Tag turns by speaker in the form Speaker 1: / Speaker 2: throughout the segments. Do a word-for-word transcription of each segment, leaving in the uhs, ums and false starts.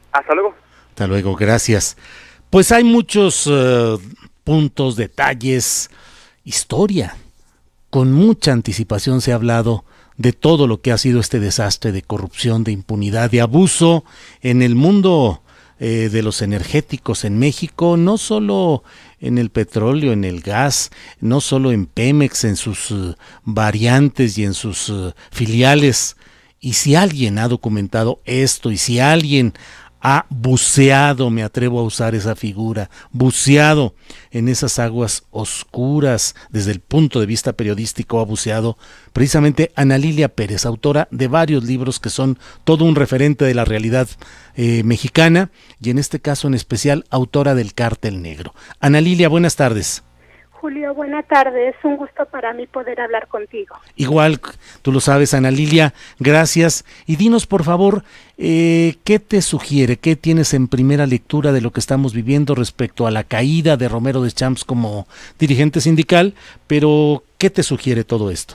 Speaker 1: Hasta luego.
Speaker 2: Hasta luego, gracias. Pues hay muchos uh, puntos, detalles, historia. Con mucha anticipación se ha hablado de todo lo que ha sido este desastre de corrupción, de impunidad, de abuso en el mundo eh, de los energéticos en México, no solo en el petróleo, en el gas, no solo en Pemex, en sus uh, variantes y en sus uh, filiales. Y si alguien ha documentado esto, y si alguien ha buceado, me atrevo a usar esa figura, buceado en esas aguas oscuras desde el punto de vista periodístico, ha buceado precisamente Ana Lilia Pérez, autora de varios libros que son todo un referente de la realidad eh, mexicana, y en este caso en especial autora del Cártel Negro. Ana Lilia, buenas tardes.
Speaker 3: Julio, buena tarde. Es un gusto para mí poder hablar contigo.
Speaker 2: Igual, tú lo sabes, Ana Lilia, gracias. Y dinos, por favor, eh, ¿qué te sugiere? ¿Qué tienes en primera lectura de lo que estamos viviendo respecto a la caída de Romero Deschamps como dirigente sindical? Pero, ¿qué te sugiere todo esto?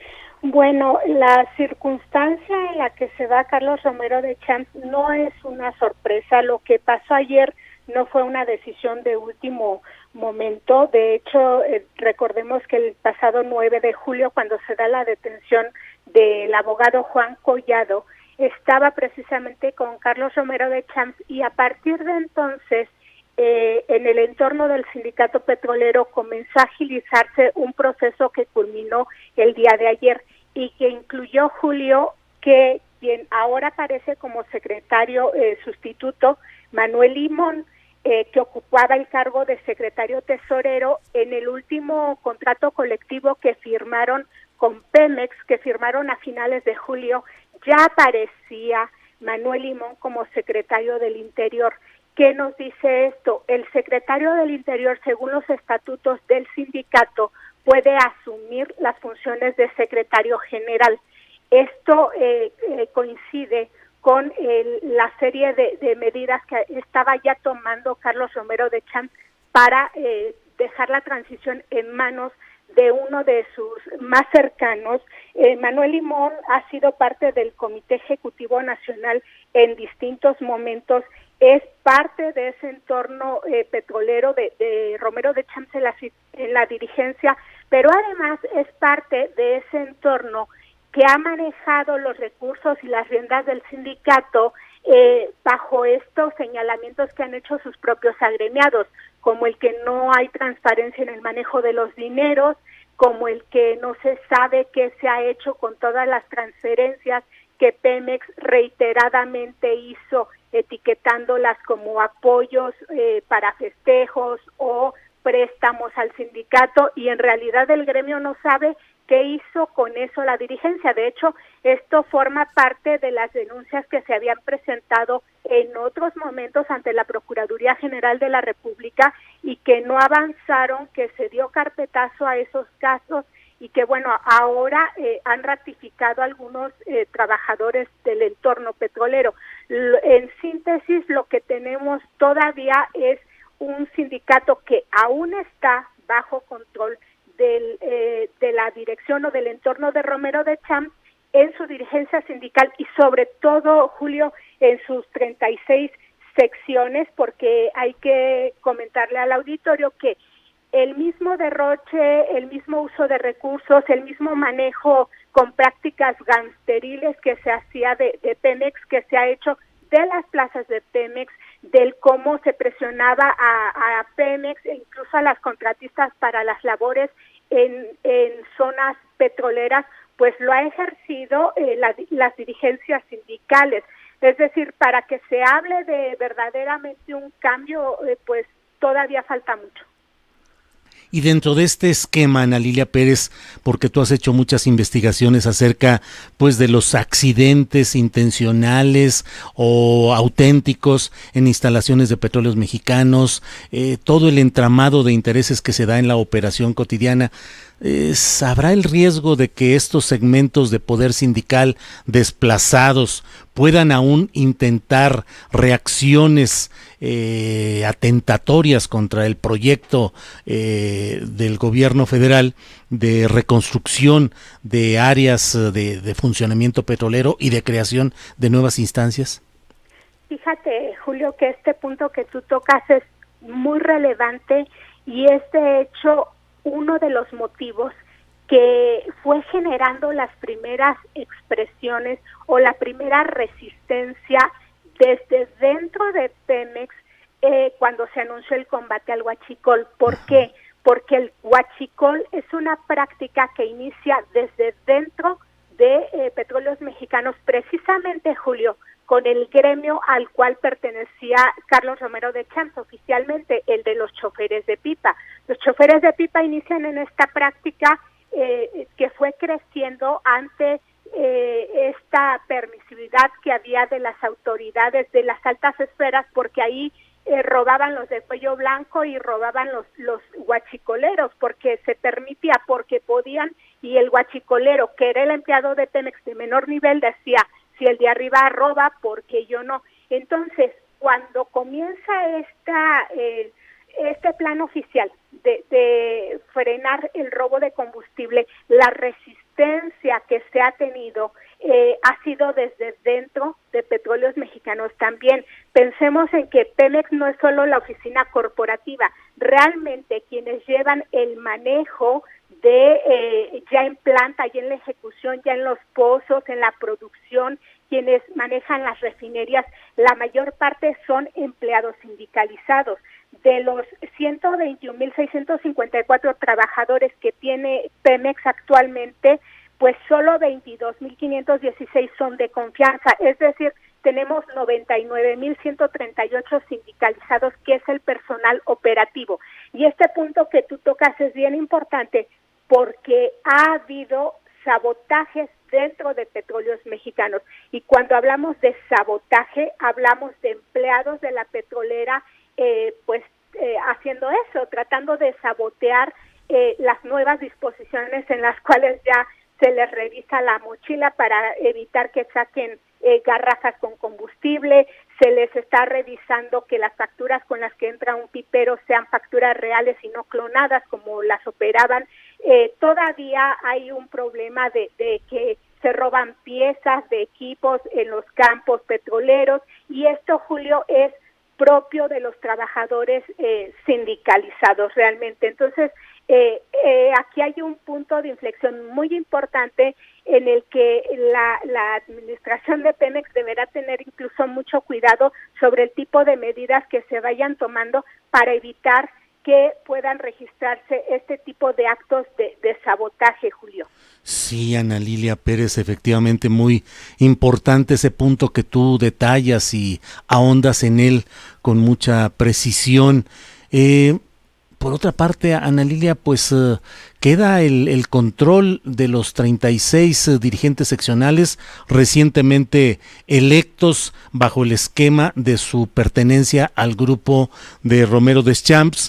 Speaker 3: Bueno, la circunstancia en la que se va Carlos Romero Deschamps no es una sorpresa. Lo que pasó ayer no fue una decisión de último momento. De hecho, eh, recordemos que el pasado nueve de julio, cuando se da la detención del abogado Juan Collado, estaba precisamente con Carlos Romero Deschamps, y a partir de entonces, eh, en el entorno del sindicato petrolero comenzó a agilizarse un proceso que culminó el día de ayer y que incluyó, Julio, que quien ahora aparece como secretario eh, sustituto, Manuel Limón, Eh, que ocupaba el cargo de secretario tesorero en el último contrato colectivo que firmaron con Pemex, que firmaron a finales de julio, ya aparecía Manuel Limón como secretario del Interior. ¿Qué nos dice esto? El secretario del Interior, según los estatutos del sindicato, puede asumir las funciones de secretario general. Esto eh, eh, coincide con el, la serie de, de medidas que estaba ya tomando Carlos Romero Deschamps para eh, dejar la transición en manos de uno de sus más cercanos. Eh, Manuel Limón ha sido parte del Comité Ejecutivo Nacional en distintos momentos, es parte de ese entorno eh, petrolero de, de Romero Deschamps en la, en la dirigencia, pero además es parte de ese entorno que ha manejado los recursos y las riendas del sindicato eh, bajo estos señalamientos que han hecho sus propios agremiados, como el que no hay transparencia en el manejo de los dineros, como el que no se sabe qué se ha hecho con todas las transferencias que Pemex reiteradamente hizo, etiquetándolas como apoyos eh, para festejos o préstamos al sindicato, y en realidad el gremio no sabe qué hizo con eso la dirigencia. De hecho, esto forma parte de las denuncias que se habían presentado en otros momentos ante la Procuraduría General de la República y que no avanzaron, que se dio carpetazo a esos casos y que, bueno, ahora eh, han ratificado algunos eh, trabajadores del entorno petrolero. L- en síntesis, lo que tenemos todavía es un sindicato que aún está bajo control del, eh, de la dirección o del entorno de Romero Deschamps en su dirigencia sindical y sobre todo, Julio, en sus treinta y seis secciones, porque hay que comentarle al auditorio que el mismo derroche, el mismo uso de recursos, el mismo manejo con prácticas gangsteriles que se hacía de, de Pemex, que se ha hecho de las plazas de Pemex, del cómo se presionaba a, a Pemex e incluso a las contratistas para las labores en, en zonas petroleras, pues lo ha ejercido eh, la, las dirigencias sindicales. Es decir, para que se hable de verdaderamente un cambio, eh, pues todavía falta mucho.
Speaker 2: Y dentro de este esquema, Ana Lilia Pérez, porque tú has hecho muchas investigaciones acerca pues de los accidentes intencionales o auténticos en instalaciones de petróleos mexicanos, eh, todo el entramado de intereses que se da en la operación cotidiana, eh, ¿habrá el riesgo de que estos segmentos de poder sindical desplazados puedan aún intentar reacciones eh, atentatorias contra el proyecto eh, del gobierno federal de reconstrucción de áreas de, de funcionamiento petrolero y de creación de nuevas instancias?
Speaker 3: fíjate, Julio, que este punto que tú tocas es muy relevante y es de hecho uno de los motivos que fue generando las primeras expresiones o la primera resistencia desde dentro de Pemex eh, cuando se anunció el combate al huachicol. ¿Por qué? Porque el huachicol es una práctica que inicia desde dentro de eh, Petróleos Mexicanos, precisamente, Julio, con el gremio al cual pertenecía Carlos Romero de Champs, oficialmente el de los choferes de pipa. Los choferes de pipa inician en esta práctica eh, que fue creciendo ante eh, esta permisividad que había de las autoridades de las altas esferas, porque ahí eh, robaban los de cuello blanco y robaban los, los huachicoleros, porque se permitía, porque podían, y el huachicolero, que era el empleado de Pemex de menor nivel, decía, si el de arriba roba, porque yo no. Entonces, cuando comienza esta eh, este plan oficial de, de frenar el robo de combustible, la resistencia que se ha tenido eh, ha sido desde dentro de Petróleos Mexicanos también. Pensemos en que Pemex no es solo la oficina corporativa, realmente quienes llevan el manejo de eh, ya en planta, ya en la ejecución, ya en los pozos, en la producción, quienes manejan las refinerías, la mayor parte son empleados sindicalizados. De los ciento veintiún mil seiscientos cincuenta y cuatro trabajadores que tiene Pemex actualmente, pues solo veintidós mil quinientos dieciséis son de confianza, es decir, tenemos noventa y nueve mil ciento treinta y ocho sindicalizados, que es el personal operativo. Y este punto que tú tocas es bien importante porque ha habido sabotajes dentro de Petróleos Mexicanos. Y cuando hablamos de sabotaje, hablamos de empleados de la petrolera, eh, pues eh, haciendo eso, tratando de sabotear eh, las nuevas disposiciones en las cuales ya se les revisa la mochila para evitar que saquen eh, garrafas con combustible, se les está revisando que las facturas con las que entra un pipero sean facturas reales y no clonadas como las operaban. Eh, todavía hay un problema de, de que se roban piezas de equipos en los campos petroleros, y esto, Julio, es propio de los trabajadores eh, sindicalizados realmente. Entonces, eh, eh, aquí hay un punto de inflexión muy importante en el que la, la administración de Pemex deberá tener incluso mucho cuidado sobre el tipo de medidas que se vayan tomando para evitar que puedan registrarse este tipo de actos de, de sabotaje, Julio.
Speaker 2: Sí, Ana Lilia Pérez, efectivamente muy importante ese punto que tú detallas y ahondas en él con mucha precisión. Eh, por otra parte, Ana Lilia, pues uh, queda el, el control de los treinta y seis uh, dirigentes seccionales recientemente electos bajo el esquema de su pertenencia al grupo de Romero Deschamps.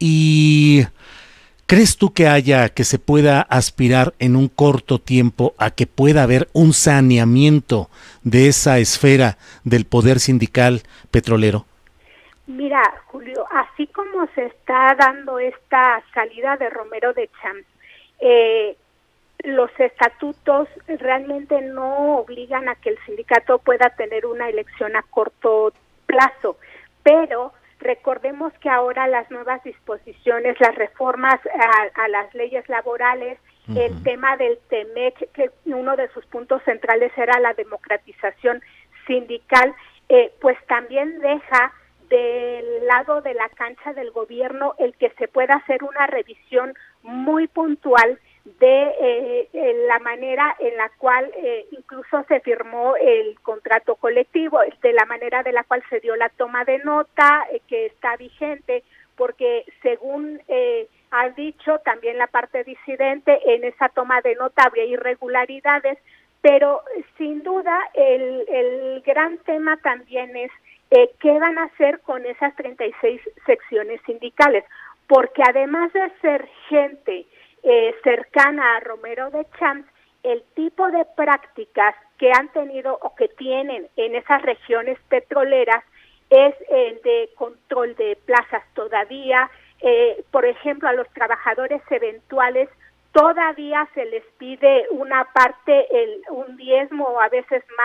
Speaker 2: Y ¿crees tú que haya, que se pueda aspirar en un corto tiempo a que pueda haber un saneamiento de esa esfera del poder sindical petrolero?
Speaker 3: Mira, Julio, así como se está dando esta salida de Romero Deschamps, eh, los estatutos realmente no obligan a que el sindicato pueda tener una elección a corto plazo, pero recordemos que ahora las nuevas disposiciones, las reformas a, a las leyes laborales, uh-huh. el tema del TEMEC, que uno de sus puntos centrales era la democratización sindical, eh, pues también deja del lado de la cancha del gobierno el que se pueda hacer una revisión muy puntual de eh, la manera en la cual eh, incluso se firmó el contrato colectivo, de la manera de la cual se dio la toma de nota, eh, que está vigente, porque según eh, ha dicho también la parte disidente, en esa toma de nota habría irregularidades, pero sin duda el, el gran tema también es eh, qué van a hacer con esas treinta y seis secciones sindicales, porque además de ser gente Eh, cercana a Romero Deschamps, el tipo de prácticas que han tenido o que tienen en esas regiones petroleras es el de control de plazas todavía. Eh, por ejemplo, a los trabajadores eventuales todavía se les pide una parte, el, un diezmo o a veces más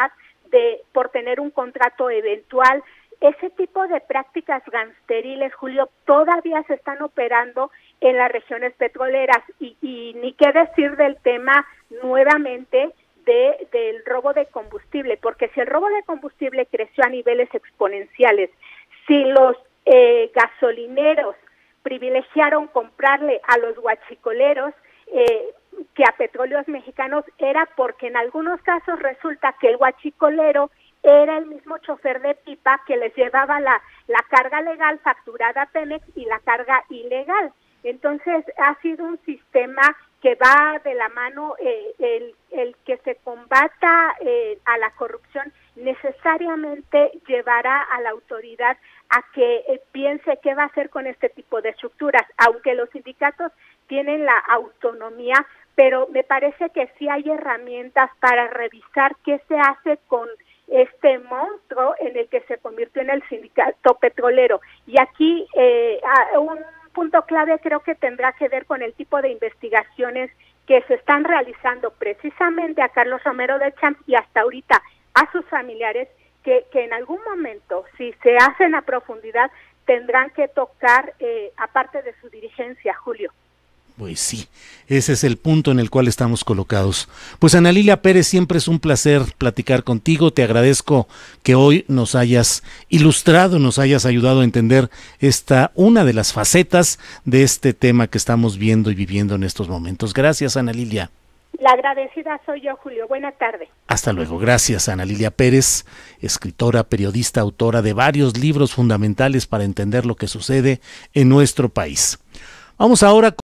Speaker 3: de por tener un contrato eventual. Ese tipo de prácticas gangsteriles, Julio, todavía se están operando en las regiones petroleras y, y ni qué decir del tema nuevamente de, del robo de combustible, porque si el robo de combustible creció a niveles exponenciales, si los eh, gasolineros privilegiaron comprarle a los huachicoleros eh, que a petróleos mexicanos, era porque en algunos casos resulta que el huachicolero era el mismo chofer de pipa que les llevaba la, la carga legal facturada a Pemex y la carga ilegal. Entonces ha sido un sistema que va de la mano, eh, el, el que se combata eh, a la corrupción necesariamente llevará a la autoridad a que eh, piense qué va a hacer con este tipo de estructuras, aunque los sindicatos tienen la autonomía, pero me parece que sí hay herramientas para revisar qué se hace con este monstruo en el que se convirtió en el sindicato petrolero. Y aquí eh, un punto clave creo que tendrá que ver con el tipo de investigaciones que se están realizando precisamente a Carlos Romero de Champs y hasta ahorita a sus familiares, que, que en algún momento, si se hacen a profundidad, tendrán que tocar eh, aparte de su dirigencia, Julio.
Speaker 2: Pues sí, ese es el punto en el cual estamos colocados. Pues Ana Lilia Pérez, siempre es un placer platicar contigo. Te agradezco que hoy nos hayas ilustrado, nos hayas ayudado a entender esta una de las facetas de este tema que estamos viendo y viviendo en estos momentos. Gracias, Ana Lilia.
Speaker 3: La agradecida soy yo, Julio. Buena tarde.
Speaker 2: Hasta luego. Gracias, Ana Lilia Pérez, escritora, periodista, autora de varios libros fundamentales para entender lo que sucede en nuestro país. Vamos ahora con